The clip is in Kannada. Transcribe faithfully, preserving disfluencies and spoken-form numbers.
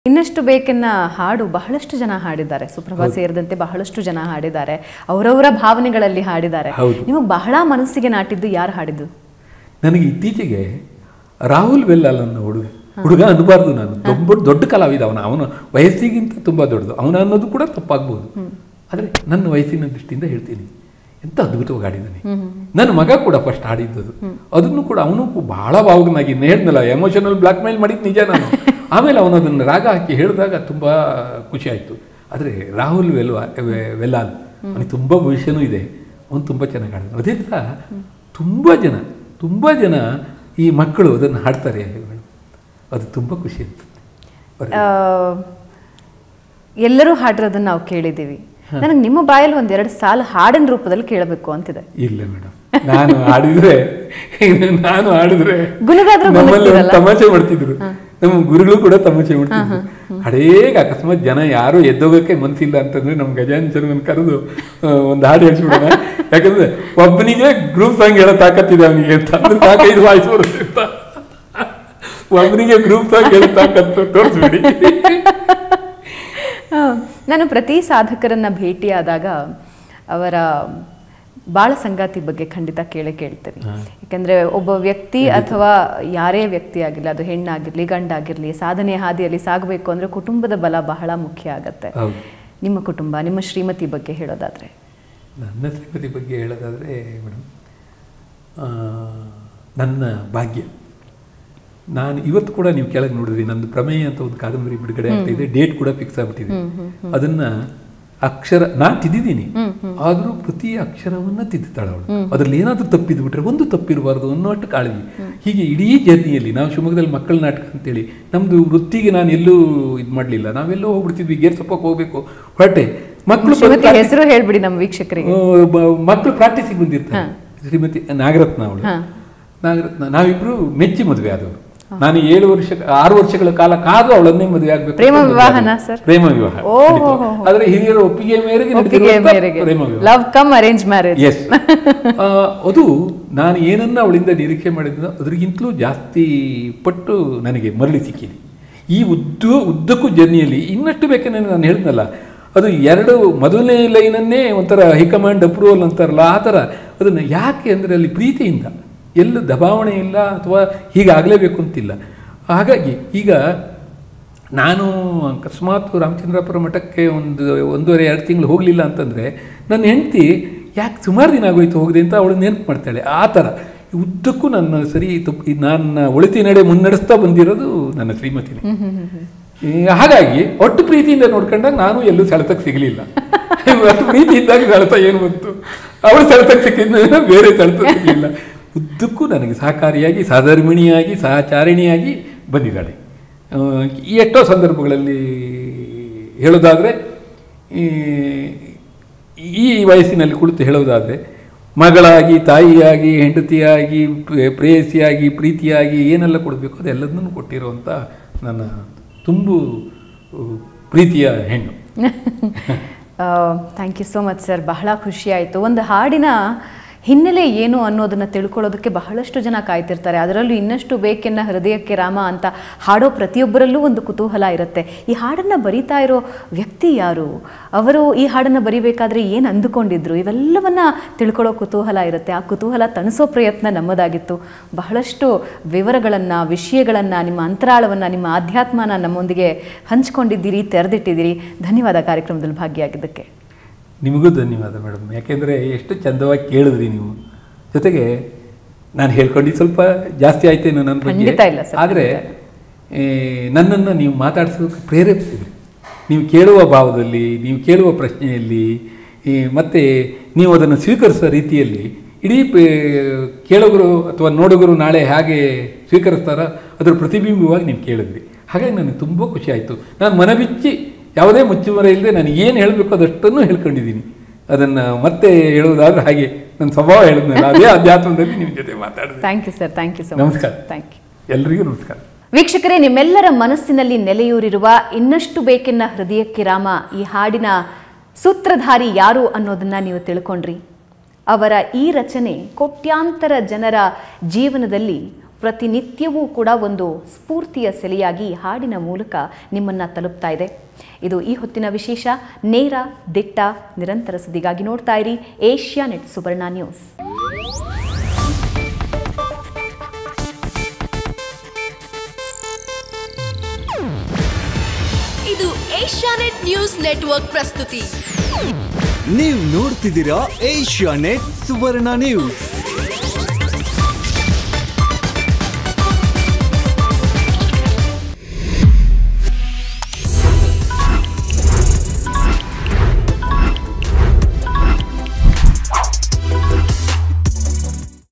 ಇನ್ನಷ್ಟು ಬೇಕೆನ್ನ ಹಾಡು ಬಹಳಷ್ಟು ಜನ ಹಾಡಿದ್ದಾರೆ, ಸುಪ್ರಭಾ ಸೇರಿದಂತೆ ಬಹಳಷ್ಟು ಜನ ಹಾಡಿದ್ದಾರೆ, ಅವರವರ ಭಾವನೆಗಳಲ್ಲಿ ಹಾಡಿದ್ದಾರೆ. ನಿಮಗೆ ಬಹಳ ಮನಸ್ಸಿಗೆ ನಾಟಿದ್ದು ಯಾರು ಹಾಡಿದ್ದು? ನನಗೆ ಇತ್ತೀಚೆಗೆ ರಾಹುಲ್ ವೆಲ್ಲಾಲ್ ಅನ್ನೋ ಹುಡುಗ ಹುಡುಗ ಅನ್ನಬಾರ್ದು, ನಾನು ದೊಡ್ಡ ದೊಡ್ಡ ಕಲಾವಿದ, ಅವನ ಅವನ ವಯಸ್ಸಿಗಿಂತ ತುಂಬ ದೊಡ್ಡದು ಅವನ ಅನ್ನೋದು ಕೂಡ ತಪ್ಪಾಗ್ಬೋದು. ಆದರೆ ನನ್ನ ವಯಸ್ಸಿನ ದೃಷ್ಟಿಯಿಂದ ಹೇಳ್ತೀನಿ, ಎಂಥ ಅದ್ಭುತವಾಗಿ ಹಾಡಿದ್ದಾನೆ. ನನ್ನ ಮಗ ಕೂಡ ಫಸ್ಟ್ ಹಾಡಿದ್ದದು, ಅದನ್ನು ಕೂಡ ಅವನು ಬಹಳ ಭಾವುಕನಾಗಿ ಹೇಳ್ದಲ್ಲ, ಎಮೋಷನಲ್ ಬ್ಲ್ಯಾಕ್ ಮೇಲ್ ಮಾಡಿದ್ದು ನಿಜ ನಾನು. ಆಮೇಲೆ ಅವನು ಅದನ್ನು ರಾಗ ಹಾಕಿ ಹೇಳಿದಾಗ ತುಂಬ ಖುಷಿ ಆಯಿತು. ಆದರೆ ರಾಹುಲ್ ವೆಲ್ವಾ ವೆಲ್ಲಾಲ್ ಅವನಿಗೆ ತುಂಬ ಭವಿಷ್ಯನೂ ಇದೆ, ಅವನು ತುಂಬ ಚೆನ್ನಾಗಿ ಹಾಡಿದ. ಅದೇ ಥರ ತುಂಬ ಜನ ತುಂಬ ಜನ ಈ ಮಕ್ಕಳು ಅದನ್ನು ಹಾಡ್ತಾರೆ, ಅದು ತುಂಬ ಖುಷಿ ಇರ್ತದೆ. ಎಲ್ಲರೂ ಹಾಡಿರೋದನ್ನು ನಾವು ಕೇಳಿದ್ದೀವಿ, ನನಗೆ ನಿಮ್ಮ ಬಾಯಲ್ಲಿ ಒಂದೆರಡು ಸಾಲು ಹಾಡಿನ ರೂಪದಲ್ಲಿ ಕೇಳಬೇಕು ಅಂತಿದೆ. ಇಲ್ಲ ಮೇಡಮ್, ನಾನು ಹಾಡಿದ್ರೆ ನಾನು ಹಾಡಿದ್ರೆ ಗುಣಗಾದ್ರು ತಮಾಷೆ ಮಾಡ್ತಿದ್ರು, ನಮ್ಮ ಗುರುಗಳು ಕೂಡ ತಮಾಷೆ ಮಾಡ್ತಿದ್ರು. ಹಡೇಗ ಅಕಸ್ಮಾತ್ ಜನ ಯಾರು ಎದ್ದೋಗಕ್ಕೆ ಮನ್ಸಿಲ್ಲ ಅಂತಂದ್ರೆ ನಮ್ಮ ಗಜಾನನ ಶರ್ಮನ್ ಕರೆದು ಒಂದು ಹಾಡು ಹೇಳ್ಸ್ಬಿಡೋಣ, ಯಾಕಂದ್ರೆ ಒಬ್ಬನಿಗೆ ಗ್ರೂಪ್ ಸಾಂಗ್ ಹೇಳೋ ತಾಕತ್ತಿದೆ ಅವನಿಗೆ ಅಂತ, ಅಂದ್ರೆ ನಾಲ್ಕೈದು ವಾಯ್ಸ್ ಬರುತ್ತೆ ಅಂತ, ಒಬ್ಬನಿಗೆ ಗ್ರೂಪ್ ಸಾಂಗ್ ಹೇಳೋ ತಾಕತ್ತು ತೋರಿಸ್ಬಿಡಿ. ನಾನು ಪ್ರತಿ ಸಾಧಕರನ್ನ ಭೇಟಿಯಾದಾಗ ಅವರ ಬಾಳ ಸಂಗಾತಿ ಬಗ್ಗೆ ಖಂಡಿತ ಕೇಳೇ ಕೇಳ್ತೀನಿ. ಯಾಕಂದ್ರೆ ಒಬ್ಬ ವ್ಯಕ್ತಿ ಅಥವಾ ಯಾರೇ ವ್ಯಕ್ತಿ ಆಗಿರಲಿ, ಅದು ಹೆಣ್ಣಾಗಿರ್ಲಿ ಗಂಡಾಗಿರ್ಲಿ, ಸಾಧನೆ ಹಾದಿಯಲ್ಲಿ ಸಾಗಬೇಕು ಅಂದ್ರೆ ಕುಟುಂಬದ ಬಲ ಬಹಳ ಮುಖ್ಯ ಆಗತ್ತೆ. ನಿಮ್ಮ ಕುಟುಂಬ, ನಿಮ್ಮ ಶ್ರೀಮತಿ ಬಗ್ಗೆ ಹೇಳೋದಾದ್ರೆ? ನನ್ನ ಶ್ರೀಮತಿ ಬಗ್ಗೆ ಹೇಳೋದಾದ್ರೆ ಮೇಡಮ್, ನನ್ನ ಭಾಗ್ಯ. ನಾನು ಇವತ್ತು ಕೂಡ ನೀವು ಕೆಳಗೆ ನೋಡಿದ್ರಿ, ನಂದು ಪ್ರಮೇಯ ಅಂತ ಒಂದು ಕಾದಂಬರಿ ಬಿಡುಗಡೆ ಆಗ್ತಾ ಇದೆ, ಡೇಟ್ ಕೂಡ ಫಿಕ್ಸ್ ಆಗ್ಬಿಟ್ಟಿದೆ. ಅದನ್ನ ಅಕ್ಷರ ನಾನು ತಿದ್ದಿದ್ದೀನಿ, ಆದರೂ ಪ್ರತಿ ಅಕ್ಷರವನ್ನ ತಿದ್ದುತ್ತಾಳೆ ಅವಳು. ಅದ್ರಲ್ಲಿ ಏನಾದರೂ ತಪ್ಪಿದ್ದು ಬಿಟ್ರೆ ಒಂದು ತಪ್ಪಿರಬಾರ್ದು ಅನ್ನೋಷ್ಟು ಕಾಳಜಿ. ಹೀಗೆ ಇಡೀ ಜರ್ನಿಯಲ್ಲಿ ನಾವು ಶಿವಮೊಗ್ಗದಲ್ಲಿ ಮಕ್ಕಳ ನಾಟಕ ಅಂತೇಳಿ ನಮ್ದು ವೃತ್ತಿಗೆ ನಾನು ಎಲ್ಲೂ ಇದು ಮಾಡಲಿಲ್ಲ, ನಾವೆಲ್ಲೋ ಹೋಗ್ಬಿಡ್ತಿದ್ವಿ, ಗೇರ್ ಸಪ್ಪಕ್ಕೆ ಹೋಗ್ಬೇಕು ಹೊರಟೆ, ಮಕ್ಕಳು ಹೆಸರು ಹೇಳ್ಬಿಡಿ ನಮ್ಮ ವೀಕ್ಷಕರಿಗೆ. ಮಕ್ಕಳು ಪ್ರಾಕ್ಟೀಸಿಗೆ ಬಂದಿರ್ತಾರೆ, ಶ್ರೀಮತಿ ನಾಗರತ್ನ ಅವಳು, ನಾಗರತ್ನ ನಾವಿಬ್ರು ಮೆಚ್ಚಿ ಮದುವೆ ಆದವರು. ನಾನು ಏಳು ವರ್ಷ ಆರು ವರ್ಷಗಳ ಕಾಲ ಕಾದು ಅವಳನ್ನೇ ಮದುವೆ ಆಗ್ಬೇಕು, ಪ್ರೇಮ ವಿವಾಹನ ಸರ್? ಪ್ರೇಮ ವಿವಾಹ, ಆದ್ರೆ ಹಿರಿಯರ ಒಪ್ಪಿಗೆ ಮೇರೆಗೆ ಪ್ರೇಮ ವಿವಾಹ, love come arrange marriage. Yes, ಅದು ನಾನು ಏನನ್ನ ಅವಳಿಂದ ನಿರೀಕ್ಷೆ ಮಾಡಿದ್ನೋ ಅದ್ರಿಗಿಂತಲೂ ಜಾಸ್ತಿ ಪಟ್ಟು ನನಗೆ ಮರಳಿ ಸಿಕ್ಕಿದೆ. ಈ ಉದ್ದ ಉದ್ದಕ್ಕೂ ಜರ್ನಿಯಲ್ಲಿ ಇನ್ನಷ್ಟು ಬೇಕಂದ್ರೆ ನಾನು ಹೇಳಿದ್ನಲ್ಲ, ಅದು ಎರಡು ಮೊದಲನೇ ಲೈನನ್ನೇ ಒಂಥರ ಹೈಕಮಾಂಡ್ ಅಪ್ರೂವಲ್ ಅಂತಾರಲ್ಲ ಆ ಥರ. ಅದನ್ನು ಯಾಕೆ ಅಂದರೆ ಅಲ್ಲಿ ಪ್ರೀತಿಯಿಂದ, ಎಲ್ಲೂ ದಬಾವಣೆ ಇಲ್ಲ ಅಥವಾ ಹೀಗಾಗಲೇಬೇಕು ಅಂತಿಲ್ಲ. ಹಾಗಾಗಿ ಈಗ ನಾನು ಅಕಸ್ಮಾತ್ ರಾಮಚಂದ್ರಾಪುರ ಮಠಕ್ಕೆ ಒಂದು ಒಂದೂವರೆ ಎರಡು ತಿಂಗಳು ಹೋಗಲಿಲ್ಲ ಅಂತಂದರೆ ನನ್ನ ಹೆಂಡತಿ ಯಾಕೆ ಸುಮಾರು ದಿನ ಆಗೋಯ್ತು ಹೋಗಿದೆ ಅಂತ ಅವಳು ನೆನಪು ಮಾಡ್ತಾಳೆ. ಆ ಥರ ಉದ್ದಕ್ಕೂ ನನ್ನ ಸರಿ ತಪ್ಪು ನನ್ನ ಒಳಿತಿ ನಡೆ ಮುನ್ನಡೆಸ್ತಾ ಬಂದಿರೋದು ನನ್ನ ಶ್ರೀಮತಿನೇ. ಹಾಗಾಗಿ ಒಟ್ಟು ಪ್ರೀತಿಯಿಂದ ನೋಡ್ಕೊಂಡಾಗ ನಾನು ಎಲ್ಲೂ ಸೆಳೆತಕ್ಕೆ ಸಿಗಲಿಲ್ಲ. ಅಷ್ಟು ಪ್ರೀತಿ ಇದ್ದಾಗ ಸೆಳೆತ ಏನು ಬಂತು, ಅವಳು ಸೆಳೆತಕ್ಕೆ ಸಿಕ್ಕಿದ್ದ ಬೇರೆ ಸೆಳೆತ ಸಿಗಲಿಲ್ಲ. ಉದ್ದಕ್ಕೂ ನನಗೆ ಸಹಕಾರಿಯಾಗಿ, ಸಹಧರ್ಮಿಣಿಯಾಗಿ, ಸಹಚಾರಿಣಿಯಾಗಿ ಬಂದಿದ್ದಾಳೆ. ಎಷ್ಟೋ ಸಂದರ್ಭಗಳಲ್ಲಿ ಹೇಳೋದಾದರೆ, ಈ ವಯಸ್ಸಿನಲ್ಲಿ ಕುಳಿತು ಹೇಳೋದಾದರೆ, ಮಗಳಾಗಿ, ತಾಯಿಯಾಗಿ, ಹೆಂಡತಿಯಾಗಿ, ಪ್ರೇಯಸಿಯಾಗಿ, ಪ್ರೀತಿಯಾಗಿ ಏನೆಲ್ಲ ಕೊಡಬೇಕು ಅದೆಲ್ಲದನ್ನು ಕೊಟ್ಟಿರುವಂಥ ನನ್ನ ತುಂಬು ಪ್ರೀತಿಯ ಹೆಣ್ಣು. Thank you so much sir, ಬಹಳ ಖುಷಿ ಆಯಿತು. ಒಂದು ಹಾಡಿನ ಹಿನ್ನೆಲೆ ಏನು ಅನ್ನೋದನ್ನು ತಿಳ್ಕೊಳ್ಳೋದಕ್ಕೆ ಬಹಳಷ್ಟು ಜನ ಕಾಯ್ತಿರ್ತಾರೆ. ಅದರಲ್ಲೂ ಇನ್ನಷ್ಟು ಬೇಕೆನ್ನ ಹೃದಯಕ್ಕೆ ರಾಮ ಅಂತ ಹಾಡೋ ಪ್ರತಿಯೊಬ್ಬರಲ್ಲೂ ಒಂದು ಕುತೂಹಲ ಇರುತ್ತೆ. ಈ ಹಾಡನ್ನು ಬರಿತಾ ಇರೋ ವ್ಯಕ್ತಿ ಯಾರು, ಅವರು ಈ ಹಾಡನ್ನು ಬರಿಬೇಕಾದ್ರೆ ಏನು ಅಂದುಕೊಂಡಿದ್ರು, ಇವೆಲ್ಲವನ್ನ ತಿಳ್ಕೊಳ್ಳೋ ಕುತೂಹಲ ಇರುತ್ತೆ. ಆ ಕುತೂಹಲ ತಣಿಸೋ ಪ್ರಯತ್ನ ನಮ್ಮದಾಗಿತ್ತು. ಬಹಳಷ್ಟು ವಿವರಗಳನ್ನು, ವಿಷಯಗಳನ್ನು, ನಿಮ್ಮ ಅಂತರಾಳವನ್ನು, ನಿಮ್ಮ ಆಧ್ಯಾತ್ಮನ ನಮ್ಮೊಂದಿಗೆ ಹಂಚ್ಕೊಂಡಿದ್ದೀರಿ, ತೆರೆದಿಟ್ಟಿದ್ದೀರಿ. ಧನ್ಯವಾದ ಕಾರ್ಯಕ್ರಮದಲ್ಲಿ ಭಾಗಿಯಾಗಿದ್ದಕ್ಕೆ. ನಿಮಗೂ ಧನ್ಯವಾದ ಮೇಡಮ್, ಯಾಕೆಂದರೆ ಎಷ್ಟು ಚಂದವಾಗಿ ಕೇಳಿದ್ರಿ ನೀವು. ಜೊತೆಗೆ ನಾನು ಹೇಳ್ಕೊಂಡು ಸ್ವಲ್ಪ ಜಾಸ್ತಿ ಆಯ್ತೇನೋ ನನ್ನ ಬಗ್ಗೆ, ಆದರೆ ನನ್ನನ್ನು ನೀವು ಮಾತಾಡಿಸೋದಕ್ಕೆ ಪ್ರೇರೇಪಿಸಿದ್ರಿ. ನೀವು ಕೇಳುವ ಭಾವದಲ್ಲಿ, ನೀವು ಕೇಳುವ ಪ್ರಶ್ನೆಯಲ್ಲಿ, ಮತ್ತು ನೀವು ಅದನ್ನು ಸ್ವೀಕರಿಸೋ ರೀತಿಯಲ್ಲಿ ಇಡೀ ಕೇಳುಗರು ಅಥವಾ ನೋಡುಗರು ನಾಳೆ ಹೇಗೆ ಸ್ವೀಕರಿಸ್ತಾರೋ ಅದರ ಪ್ರತಿಬಿಂಬವಾಗಿ ನೀವು ಕೇಳಿದ್ರಿ. ಹಾಗಾಗಿ ನನಗೆ ತುಂಬ ಖುಷಿ ಆಯಿತು. ನಾನು ಮನಬಿಚ್ಚಿ ಯಾವುದೇ ಮುಚ್ಚುಮರೆ ಇಲ್ಲದೆ ನಾನು ಏನು ಹೇಳಬೇಕು ಅದಷ್ಟನ್ನು ಹೇಳ್ಕೊಂಡಿದ್ದೀನಿ. ಅದನ್ನು ಮತ್ತೆ ಹೇಳುವುದಾದ್ರೆ ಹಾಗೆ ನನ್ನ ಸ್ವಭಾವ ಹೇಳಿದ್ನಲ್ಲ, ಅದೇ ಅಧ್ಯಾತ್ಮದಲ್ಲಿ ನಿಮ್ಮ ಜೊತೆ ಮಾತಾಡಿದೆ. Thank you sir, thank you so much. ನಮಸ್ಕಾರ. Thank you. ಎಲ್ರಿಗೂ ನಮಸ್ಕಾರ. ವೀಕ್ಷಕರೇ, ನಿಮ್ಮೆಲ್ಲರ ಮನಸ್ಸಿನಲ್ಲಿ ನೆಲೆಯೂರಿರುವ ಇನ್ನಷ್ಟು ಬೇಕೆನ್ನ ಹೃದಯಕ್ಕೆ ರಾಮ ಈ ಹಾಡಿನ ಸೂತ್ರಧಾರಿ ಯಾರು ಅನ್ನೋದನ್ನು ನೀವು ತಿಳ್ಕೊಂಡ್ರಿ. ಅವರ ಈ ರಚನೆ ಕೋಟ್ಯಾಂತರ ಜನರ ಜೀವನದಲ್ಲಿ ಪ್ರತಿನಿತ್ಯವೂ ಕೂಡ ಒಂದು ಸ್ಫೂರ್ತಿಯ ಸೆಲೆಯಾಗಿ ಹಾಡಿನ ಮೂಲಕ ನಿಮ್ಮನ್ನು ತಲುಪ್ತಾ ಇದೆ. ಇದು ಈ ಹೊತ್ತಿನ ವಿಶೇಷ. ನೇರ, ದಿಟ್ಟ, ನಿರಂತರ ಸುದ್ದಿಗಾಗಿ ನೋಡ್ತಾ ಇರಿ ಏಷ್ಯಾನೆಟ್ ಸುವರ್ಣ ನ್ಯೂಸ್. ಇದು ಏಷ್ಯಾನೆಟ್ ನ್ಯೂಸ್ ನೆಟ್ವರ್ಕ್ ಪ್ರಸ್ತುತಿ. ನೀವು ನೋಡ್ತಿದ್ದೀರಾ ಏಷ್ಯಾನೆಟ್ ಸುವರ್ಣ ನ್ಯೂಸ್.